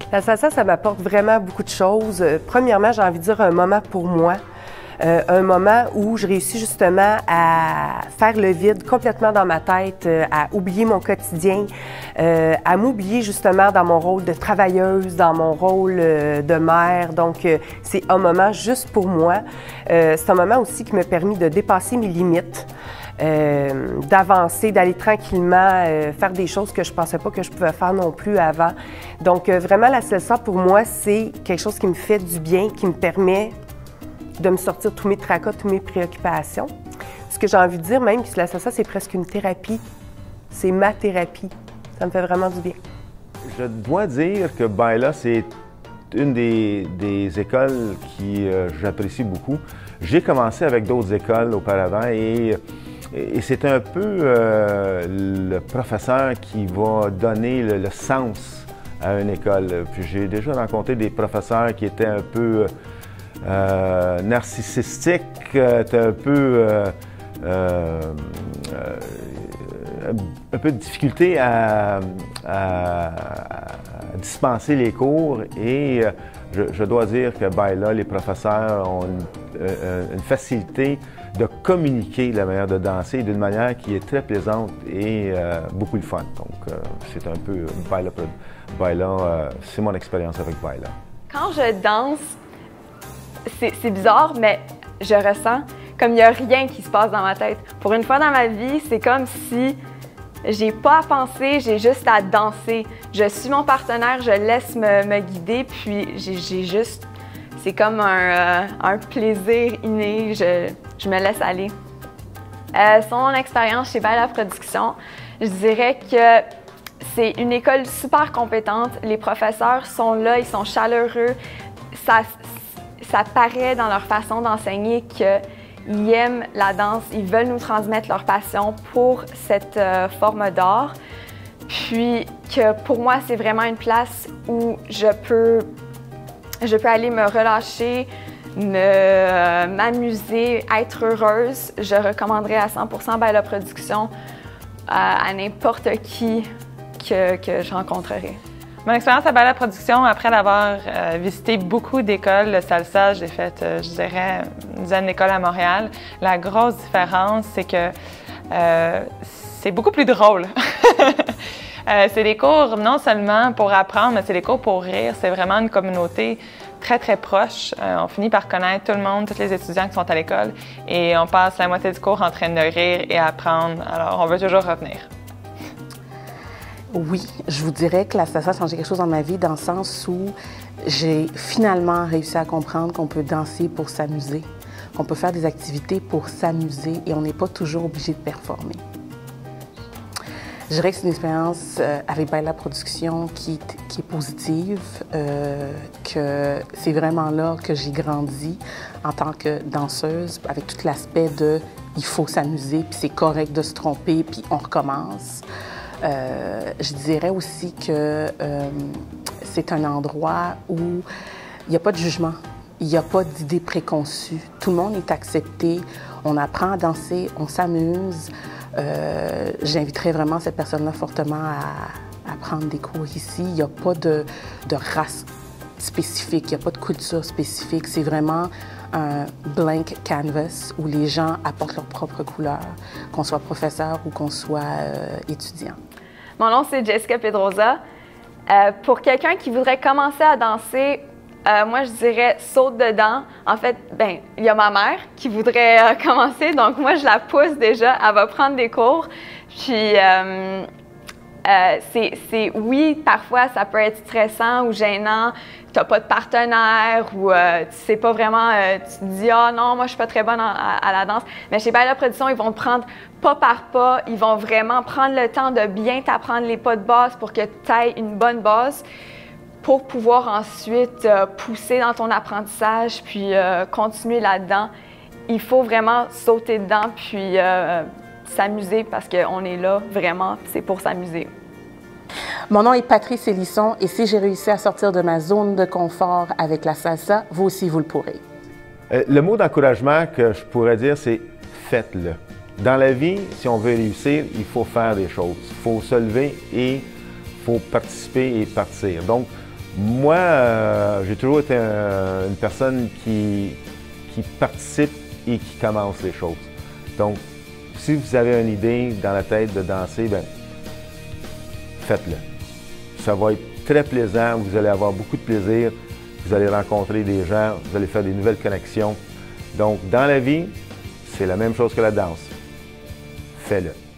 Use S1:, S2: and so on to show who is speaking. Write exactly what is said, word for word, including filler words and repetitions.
S1: La salsa, ça m'apporte vraiment beaucoup de choses. Euh, premièrement, j'ai envie de dire un moment pour moi. Euh, un moment où je réussis justement à faire le vide complètement dans ma tête, euh, à oublier mon quotidien, euh, à m'oublier justement dans mon rôle de travailleuse, dans mon rôle euh, de mère. Donc, euh, c'est un moment juste pour moi. Euh, c'est un moment aussi qui m'a permis de dépasser mes limites. Euh, d'avancer, d'aller tranquillement, euh, faire des choses que je ne pensais pas que je pouvais faire non plus avant. Donc, euh, vraiment, la salsa, pour moi, c'est quelque chose qui me fait du bien, qui me permet de me sortir tous mes tracas, toutes mes préoccupations. Ce que j'ai envie de dire, même, que la salsa, c'est presque une thérapie. C'est ma thérapie. Ça me fait vraiment du bien.
S2: Je dois dire que Baila, c'est une des, des écoles qui euh, j'apprécie beaucoup. J'ai commencé avec d'autres écoles auparavant et Et c'est un peu euh, le professeur qui va donner le, le sens à une école. Puis j'ai déjà rencontré des professeurs qui étaient un peu euh, narcissistiques, un peu, euh, euh, un peu de difficulté à, à, à dispenser les cours. Et je, je dois dire que Baila, les professeurs ont une, une facilité de communiquer la manière de danser d'une manière qui est très plaisante et euh, beaucoup de fun. Donc, euh, c'est un peu Baila, Baila euh, c'est mon expérience avec Baila.
S3: Quand je danse, c'est bizarre, mais je ressens comme il n'y a rien qui se passe dans ma tête. Pour une fois dans ma vie, c'est comme si j'ai pas à penser, j'ai juste à danser. Je suis mon partenaire, je laisse me, me guider, puis j'ai juste... C'est comme un, euh, un plaisir inné, je, je me laisse aller. Euh, sur mon expérience chez Baila Productions, je dirais que c'est une école super compétente. Les professeurs sont là, ils sont chaleureux. Ça, ça paraît dans leur façon d'enseigner qu'ils aiment la danse, ils veulent nous transmettre leur passion pour cette euh, forme d'art. Puis que pour moi, c'est vraiment une place où je peux Je peux aller me relâcher, m'amuser, être heureuse. Je recommanderais à cent pour cent Baila Productions à, à n'importe qui que, que je rencontrerai.
S4: Mon expérience à Baila Productions, après l'avoir euh, visité beaucoup d'écoles de salsa, j'ai fait, euh, je dirais, une dizaine d'écoles à Montréal. La grosse différence, c'est que euh, c'est beaucoup plus drôle. Euh, c'est des cours non seulement pour apprendre, mais c'est des cours pour rire. C'est vraiment une communauté très, très proche. Euh, on finit par connaître tout le monde, tous les étudiants qui sont à l'école. Et on passe la moitié du cours en train de rire et apprendre. Alors, on veut toujours revenir.
S5: Oui, je vous dirais que la salsa a changé quelque chose dans ma vie, dans le sens où j'ai finalement réussi à comprendre qu'on peut danser pour s'amuser, qu'on peut faire des activités pour s'amuser et on n'est pas toujours obligé de performer. Je dirais que c'est une expérience euh, avec Baila Productions qui, qui est positive, euh, que c'est vraiment là que j'ai grandi en tant que danseuse, avec tout l'aspect de « il faut s'amuser, puis c'est correct de se tromper, puis on recommence ». Euh, je dirais aussi que euh, c'est un endroit où il n'y a pas de jugement, il n'y a pas d'idées préconçues. Tout le monde est accepté, on apprend à danser, on s'amuse. Euh, J'inviterais vraiment cette personne-là fortement à, à prendre des cours ici. Il n'y a pas de, de race spécifique, il n'y a pas de culture spécifique. C'est vraiment un blank canvas où les gens apportent leur propre couleur, qu'on soit professeur ou qu'on soit euh, étudiant.
S3: Mon nom, c'est Jessica Pedrosa. Euh, pour quelqu'un qui voudrait commencer à danser, Euh, moi, je dirais saute dedans. En fait, ben, il y a ma mère qui voudrait euh, commencer, donc moi, je la pousse déjà. Elle va prendre des cours. Puis, euh, euh, c'est, oui, parfois, ça peut être stressant ou gênant. Tu n'as pas de partenaire ou euh, tu sais pas vraiment, euh, tu te dis « Ah non, moi, je suis pas très bonne à, à la danse ». Mais chez Baila Productions, ils vont te prendre pas par pas. Ils vont vraiment prendre le temps de bien t'apprendre les pas de base pour que tu aies une bonne base, pour pouvoir ensuite euh, pousser dans ton apprentissage, puis euh, continuer là-dedans. Il faut vraiment sauter dedans, puis euh, s'amuser, parce qu'on est là, vraiment, c'est pour s'amuser.
S5: Mon nom est Patrice Hélisson, et si j'ai réussi à sortir de ma zone de confort avec la salsa, vous aussi, vous le pourrez.
S2: Euh, le mot d'encouragement que je pourrais dire, c'est « faites-le ». Dans la vie, si on veut réussir, il faut faire des choses. Il faut se lever et il faut participer et partir. Donc, Moi, euh, j'ai toujours été un, une personne qui, qui participe et qui commence les choses. Donc, si vous avez une idée dans la tête de danser, bien, faites-le. Ça va être très plaisant, vous allez avoir beaucoup de plaisir, vous allez rencontrer des gens, vous allez faire des nouvelles connexions. Donc, dans la vie, c'est la même chose que la danse. Fais-le.